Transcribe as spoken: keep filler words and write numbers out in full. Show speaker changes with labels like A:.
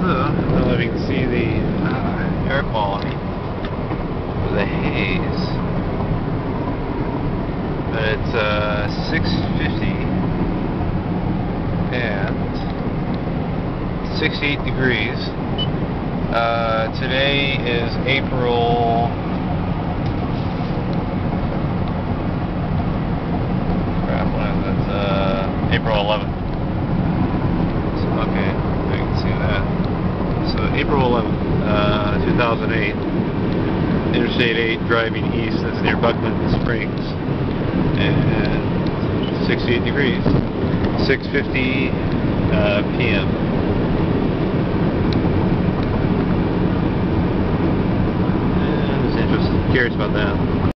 A: I don't know if you can see the uh, air quality of the haze, but it's uh, six fifty and sixty-eight degrees. Uh, today is April crap, when is it? Uh, April eleventh. So, okay, you can see that. So April eleventh, uh, two thousand eight, Interstate eight driving east, that's near Bucklin Springs, and sixty-eight degrees, six fifty uh, p m And just interested, curious about that.